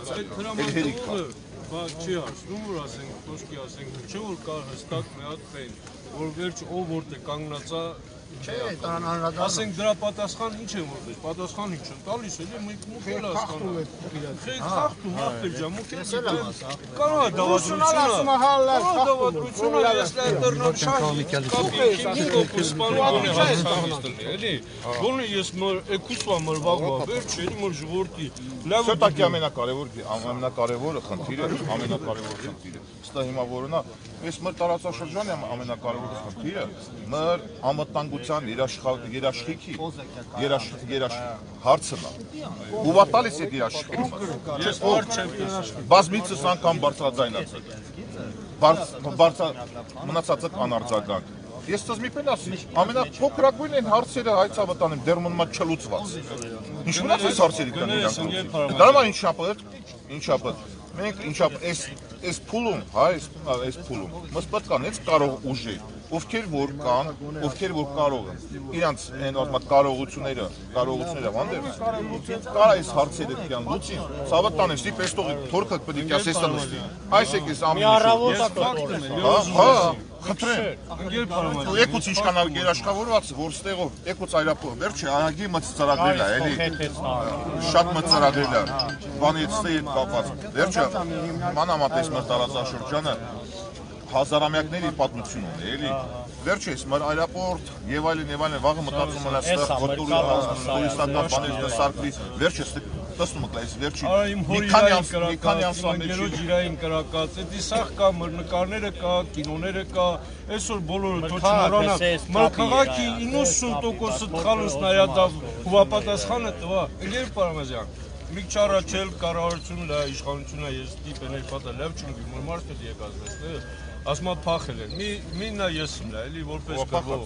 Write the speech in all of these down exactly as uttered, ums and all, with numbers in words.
այդ հրամանտողը բա չի ասում, որ ասենք, խոսքի ասենք, չէ որ կար հստակ մի հատ տեն, որ վերջ ով որտեղ կանգնած է Չէ, տան անհրաժեշտ։ ասենք դրա պատասխան ինչ է որպես, պատասխան ինչ են տալիս էլի, մենք մուք էլ հասկանում ենք։ Խեք խախտում, ախպեր ջան, մուք էլ կարա դավադրությունը, կարա դավադրությունը, ես լայտերնոտ շահի, կապի, կոպի, սպանուղոնի հասանից տնի, էլի, գոնը ես էքուսվա մրվաղվա, վերջ էլի մր ժվորդի, լավ Սետակի ամենակարևոր, ամենակարևորը խնդիրը, ամենակարևոր խնդիրը, ստա հիմա որոնա, ես մր տարածաշրջանի ամենակարևոր խնդիրը, մր ամտանգության երաշխիքի, հարցն է, ու տալիս է երաշխիքը, բազմիցս անգամ բարձրաձայնացել, մնացածը կանարձագանք, ես ծզ մի պեն ասի, ամենափոքրագույն են հարցերը հայցավտանեմ, դեր մնմա չլուծված, ինչ մնաց ես հարցերի կան իրանք, դարմա ինչ շապըտ, ինչ շապըտ, մենք ինչ շապըտ, ես պուլում, այս պուլում, մս պտ կան, ես կարող ուժի, ովքեր որ կան, ովքեր որ կարող են, իրանց կարողությունները, կարողությունները վանդեր, կարա ես հարցերը կյան լուծին, սավտան ես, դիպ ես տողի, թորքըտ պդիկ ես ես տնստի, այս եք ես ամին Ու եկուց ինչ կան երաշխավորված, որ ստեղով, եկուց այրապով, վերջ է, ահագի մծծարագրել է, էլի, շատ մծծարագրել է, բանի ստեի հետ կապված, վերջ է, մանամատ ես մր տարածաշրջանը, հազարամյակների պատմություն ունի, էլի, վերջ ես մր այրապորտ, և այլին, և այլին, վաղը մտածում են այստեղ, տուրիստական բաներ սարկվի, վերջ ես տեսնում եք այս վերջին մի քանի ամսվա մեջ ջիրային կրակած, էդի սաղ կա, նկարները կա, կինոները կա, այսօր բոլորը թոչնորանա, մր քաղաքի իննսուն տոկոսը տխալուս նայադավ հուվապատասխանը տվա, ընգեր պարամազյան, մի քիչ առաջ էլ կառավարությունն է, իշխանությունն է, ես դիպեն էլ պատա լավ չունի, մոր մարդը եկած դες, ասմա փախել են, միննա եսում է, էլի որպես կրվող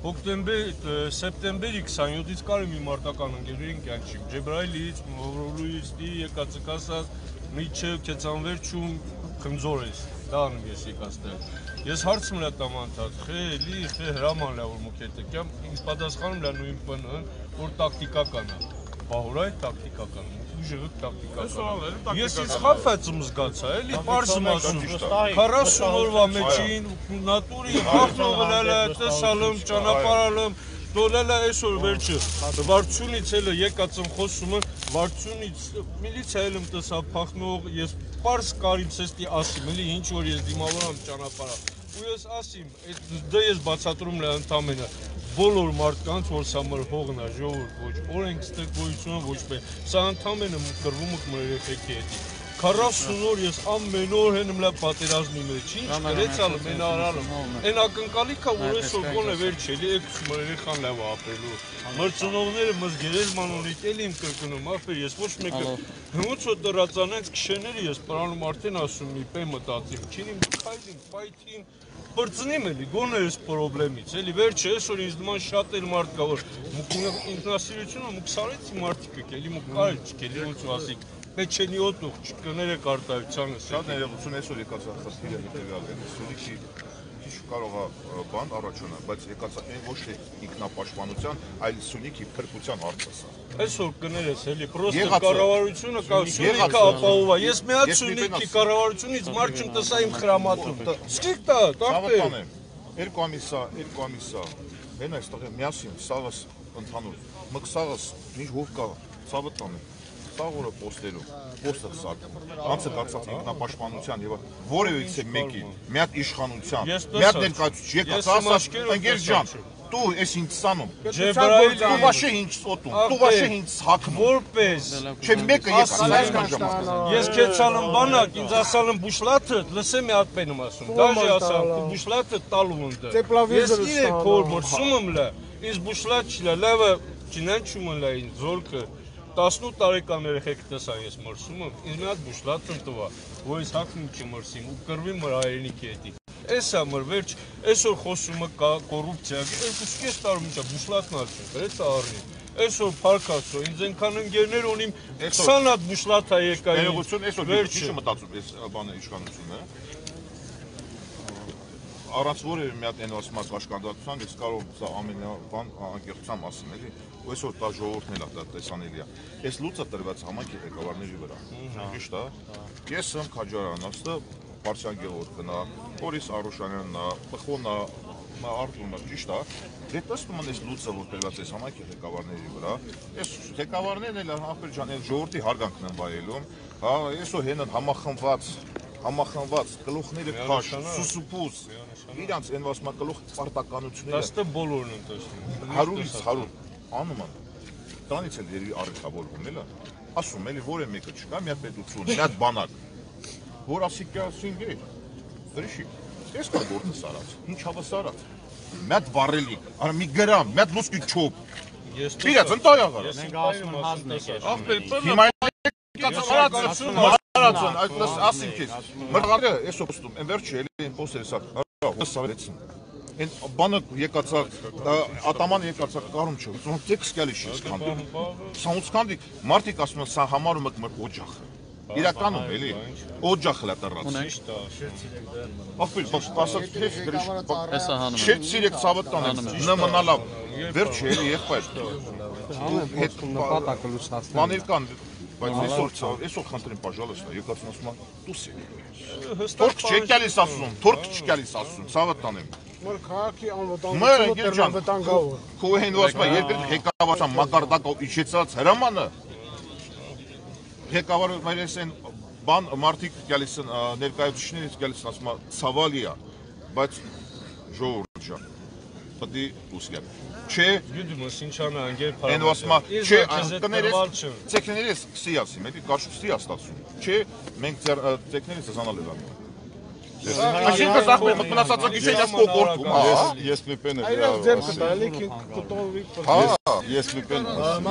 Հոկտեմբեր, սեպտեմբերի քսանյոթից կարի մի մարտական ընկերներին կյանքի, Ջեբրայլից, Մովրոլույից, դի եկած եկասած, միջև կեցանվերջում կնձոր ես, դա անում ես եկաստեղ։ Ես հարցում լա տամանթած, խե, լի, խե հրաման լա որ մուքետը կյամ, ինձ պատասխանում լա նույն պնըն, որ տակտիկական է, բահորայ տակտիկական է, ուժեղը տակտիկական է։ Ես ինձ խապվացում զգացա, էլի, պարսում ասում, քառասուն օրվա մեջին, նատուրի, խախնողը լալա, տեսալում, ճանապարհալում, դոլելա այսօր վերջը, վարդյունից էլը եկածım խոսումը, վարդյունից միլիցիա էլում տեսա փախնող, ես պարս կարիմ սեստի ասիմ, էլի ինչ որ ես դիմավորամ ճանապարհա, ու ես ասիմ, դա ես բացատրում լա ընդամենը, բոլոր մարդկանց, որ սա մր հողն է, ժողովուրդ ոչ, օրենք ստեղ գոյությունը ոչ պես, սա ընդամենը կրվում եք մր երեխեքի հետի, քառասուն օր ես ամեն օր հենմ լա պատերազմի մեջ, ինչ կրեցալը, մեն արալում, են ակնկալիքա, որ այսօր գոն է վերջ էլի, եկուս մր երեխան լավ ապրելու, մրծնողները մզ գերեզման ունիք, էլի իմ կրկնում, ապեր ես ոչ մեկը, հմուց որ դրածանենց կշեների ես պրանում արդեն ասում մի պե մտածիմ, չինիմ քայլին, պայթին, պրծնիմ էլի, գոն է ես պրոբլեմից, էլի վերջ է, այսօր ինձ նման շատ էլ մարդ կա, որ ինքնասիրությունը մուք սարեցի մարդիկ եք, էլի մուք կարել չք, էլի ոնց ու ասիք, մեջենի օտուղ չկները կարտայությանը Շատ ներողություն այսօր եկած խնդիրը հետևյալն է, Սյունիքի քիչ կարող է բան առաջանալ, բայց եկած այն ոչ թե ինքնապաշտպանության, այլ Սյունիքի փրկության հարցը սա։ Այսօր կներես էլի, պրոստը կառավարությունը կա, Սյունիքը ապահովա, ես մի հատ Սյունիքի կառավարությունից մարդ չեմ տեսա իմ խրամատում, սկիք տա, տաղտեր։ Երկու ամիս է, երկու ամիս է, հեն այստեղ է միասին, սաղս ընդհանուր, մկ սաղս, ինչ հով կա, սավը տանը, սաղ օրը պոստերում, պոստը սարկում, անցը դարձած ինքնապաշտպանության և որևիցե մեկին, մի հատ իշխանության, մի հատ ներկայացուցիչ, եկած ասած, ընկեր ջան, դու ես ինձ սանում, դու վաշե ինձ սոտում, դու վաշե ինձ հակնում, որպես, չէ մեկը եկած, ես կեցալım բանակ, ինձ ասալım բուշլատը, լսեմ մի հատ պենում ասում, դաժե ասալım, բուշլատը տալում ընդը, ես իրեք որ մրսումım լա, ինձ բուշլատ չիլա, լավը չինան չումն լա ինձ զորքը, տասնութ տարեկան երեխեք տեսան ես մրսումım, ինձ մի հատ բուշլատ ընտվա, որ ես հակնում չմրսիմ ու կրվի մր հայրենիքի հետի, Էս ամր վերջ, այսօր խոսումը կա կոռուպցիա, երկուսկես տարում ինչա բուշլատն ալչին, կրեց առնի, այսօր պարկասո, ինձ ենքան ընգերներ ունիմ քսան հատ բուշլատ է եկա Ներողություն, այսօր ինչ մտածում ես բանը իշխանությունը, առանց որևէ մի հատ այն ասում կաշկանդակցության, ես կարող սա ամեն բան անկեղծության մասին էլի, այսօր կա ժողովուրդն էլ դա տեսանելի է։ Այս լուծը տրված համայնքի ղեկավարների վրա։ Ճիշտ է։ Ես եմ Քաջարյանովը, Պարսյան Գևորգնա, Բորիս Արուշանյանն, Պխոնա, Արտուրնա, ճիշտ է։ Դե տեսնում եմ այս լուծը, որ տրված այս համայնքի ղեկավարների վրա, այս ղեկավարներն էլ Ախպեր ջան, այս ժողովրդի հարգանքն են վայելում, հա, այսօ հենն համախմբված համախմբված գլուխները քաշ, սուսուփուս, իրանց այն ասма գլուխ պարտականությունները։ Դա բոլորն են տեսնում։ հարյուրից հարյուր անում են։ Դրանից էլ երևի առիթավորվում էլա։ Ասում էլի որը մեկը չկա, մի հատ պետություն, մի հատ բանակ, որ ասի կասին գե։ Դրիշի։ Ես կա գործը սարած։ Ինչ հավաս սարած։ Մի հատ վառելիք, արա մի գրամ, մի հատ լուսկի չոփ։ Ես իրաց ընտայ աղա։ Մենք ասում ենք հազնեք է։ Ախպեր, հիմա կացարացում Արացան, այդպես ասինք ես։ Մրգարը էս օստում, այն վերջը էլի այն պոստերը սա, հոսավեցին։ Այն բանը եկածակ, ատաման եկածակ կարում չէ, ոնց տեքս գալի չի սկանդի։ Սանուց սկանդի, մարդիկ ասում են սա համարում եք մեր օջախ։ Իրականում էլի, օջախ լա տրած։ Ճիշտ է։ Ախպեր, ասած թեզ գրիշ։ Էսա հանում։ Շետ սիրեք ցավտան, նմանալավ։ Վերջը էլի եղբայր։ Հետ նպատակը լուսացնել։ Բաներ կան, բայց այսօր այսօր խնդրեմ, пожалуйста, եկածն ասում են, դուս եք։ Թուրք չի գալիս ասում, թուրք չի գալիս ասում, ցավտան եմ։ Որ քաղաքի անվտանգությունը անվտանգավոր։ Քո հեն ասում երկրի ղեկավարության մակարդակով իջեցած հրամանը ղեկավարը մայրես են բան մարդիկ գալիս են ներկայացուցիչներից գալիս են ասում ցավալի է, բայց ժողովուրդ ջան, պետք է ուսկել։ Չէ, գիտում ես ինչ անա անգեր Են ասում չէ, կներես ցեկներես սիասի, մեկի կարծուստի աստացում։ Չէ, մենք ձեր ցեկներես զանալ ենք անում։ Այսինքն զախմը մնացածը գիշեր ես կոկորտում, հա։ Ես մի պեն եմ։ Այրած ձեր կտալի կտովի։ Ես մի պեն